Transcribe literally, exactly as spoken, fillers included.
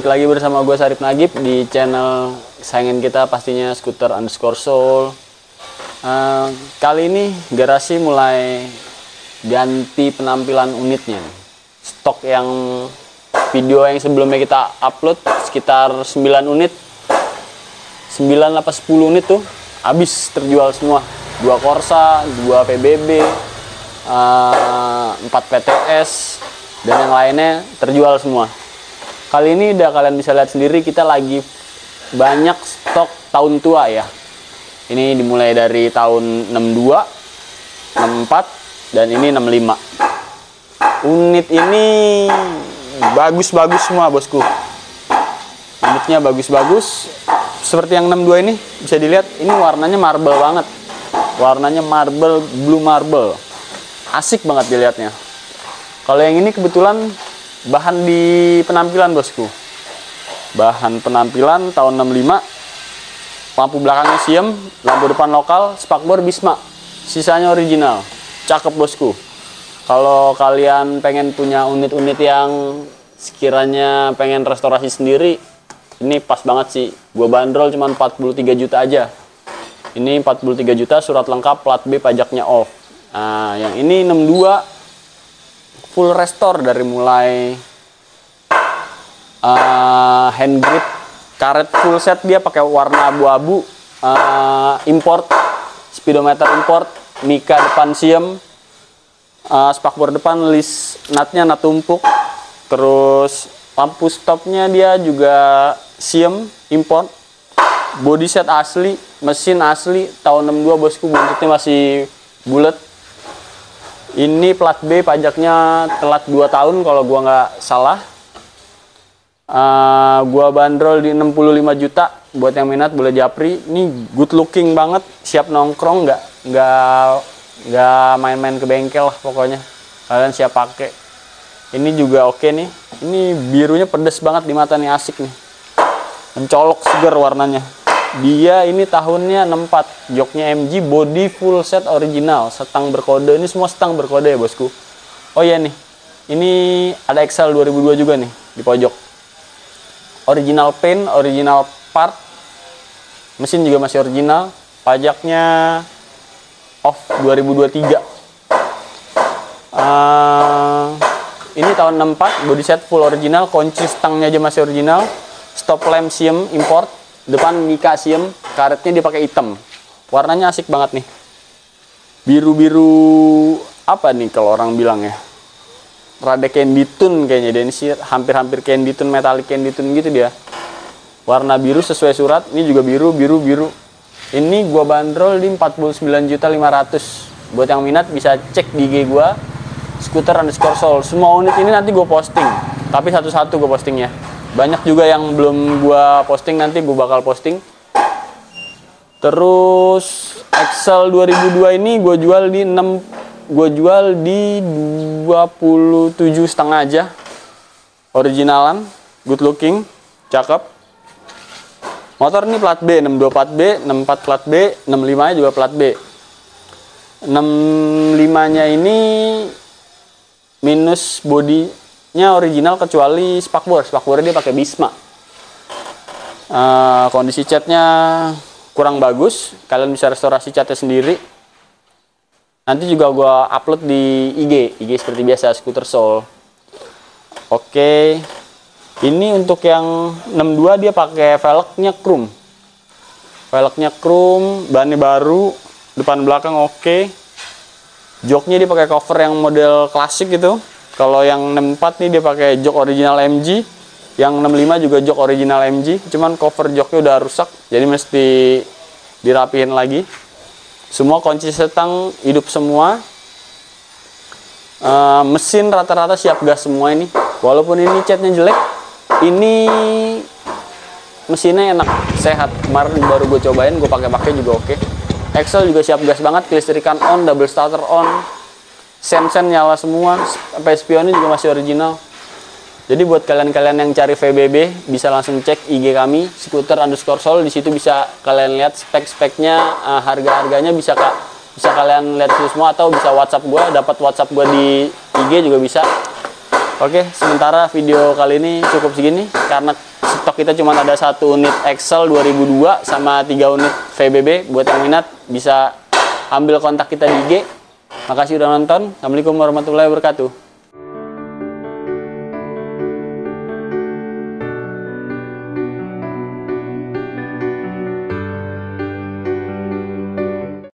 balik lagi bersama gue Sarip Nagib di channel kesayangan kita pastinya Skuter underscore Soul. Uh, kali ini garasi mulai ganti penampilan unitnya. Stok yang video yang sebelumnya kita upload sekitar sembilan unit, sembilan apa sepuluh unit tuh habis terjual semua. Dua Corsa, dua P B B, uh, empat P T S, dan yang lainnya terjual semua. Kali ini udah kalian bisa lihat sendiri, kita lagi banyak stok tahun tua ya. Ini dimulai dari tahun enam dua, enam empat, dan ini enam lima. Unit ini bagus-bagus semua bosku. Unitnya bagus-bagus. Seperti yang enam dua ini, bisa dilihat ini warnanya marble banget. Warnanya marble, blue marble. Asik banget dilihatnya. Kalau yang ini kebetulan bahan di penampilan bosku. Bahan penampilan tahun enam lima. Lampu belakangnya Siem, lampu depan lokal, spakbor Bisma. Sisanya original. Cakep bosku. Kalau kalian pengen punya unit-unit yang sekiranya pengen restorasi sendiri, ini pas banget sih. Gua bandrol cuma empat puluh tiga juta aja. Ini empat puluh tiga juta, surat lengkap, plat B, pajaknya off. Nah, yang ini enam dua full restore dari mulai uh, hand grip, karet full set, dia pakai warna abu-abu, uh, import, speedometer import, mika depan Siem, uh, spakbor depan list nutnya nut tumpuk, terus lampu stopnya dia juga Siem import, body set asli, mesin asli tahun enam dua bosku, buntutnya masih bulat. Ini plat B, pajaknya telat dua tahun kalau gua nggak salah. Uh, gua bandrol di enam puluh lima juta. Buat yang minat boleh japri. Ini good looking banget, siap nongkrong, nggak nggak nggak main-main ke bengkel lah pokoknya. Kalian siap pakai. Ini juga oke nih. Ini birunya pedes banget di mata nih, asik nih. Mencolok seger warnanya. Dia ini tahunnya enam empat, joknya M G, body full set original, setang berkode. Ini semua setang berkode ya bosku. Oh iya nih, ini ada Excel dua ribu dua juga nih di pojok. Original paint, original part, mesin juga masih original. Pajaknya off dua ribu dua puluh tiga. Uh, ini tahun enam empat, body set full original, kunci stangnya aja masih original. Stop lamp Siem import. Depan mika Siem, karetnya dia pakai hitam. Warnanya asik banget nih. Biru-biru apa nih kalau orang bilang ya? Rada candy tone kayaknya dia, ini sih hampir-hampir candy tone, metallic candy tone gitu dia. Warna biru sesuai surat, ini juga biru, biru, biru. Ini gua bandrol di empat puluh sembilan juta lima ratus. Buat yang minat bisa cek di I G gua, Skuter underscore Soul. Semua unit ini nanti gua posting, tapi satu-satu gua postingnya. Banyak juga yang belum gua posting, nanti gua bakal posting. Terus Excel dua ribu dua ini gua jual di enam, gua jual di dua puluh tujuh setengah aja. Originalan, good looking, cakep. Motor ini plat B, enam dua plat B, enam empat plat B, enam lima nya juga plat B. enam lima nya ini minus body nya original kecuali spakbor, spakbornya dia pakai Bisma. Uh, kondisi catnya kurang bagus, kalian bisa restorasi catnya sendiri. Nanti juga gua upload di I G, I G seperti biasa Skuter Soul. Oke, ini untuk yang enam dua dia pakai velgnya chrome, velgnya chrome, bannya baru, depan belakang oke. Joknya dia pakai cover yang model klasik gitu. Kalau yang enam empat nih dia pakai jok original M G, yang enam lima juga jok original M G, cuman cover joknya udah rusak, jadi mesti dirapihin lagi. Semua kunci setang hidup semua. Uh, mesin rata-rata siap gas semua ini. Walaupun ini catnya jelek, ini mesinnya enak, sehat. Kemarin baru gue cobain, gue pakai-pakai juga oke. Excel juga siap gas banget, kelistrikan on, double starter on. Sen-sen nyala semua, sampai spionnya juga masih original. Jadi buat kalian-kalian yang cari V B B, bisa langsung cek I G kami, Skuter underscore Soul. Di situ bisa kalian lihat spek-speknya, uh, harga-harganya bisa kak, bisa kalian lihat itu semua, atau bisa WhatsApp gue, dapat WhatsApp gue di I G juga bisa. Oke, sementara video kali ini cukup segini karena stok kita cuma ada satu unit Excel dua ribu dua sama tiga unit V B B. Buat yang minat bisa ambil kontak kita di I G. Makasih udah nonton. Assalamualaikum warahmatullahi wabarakatuh.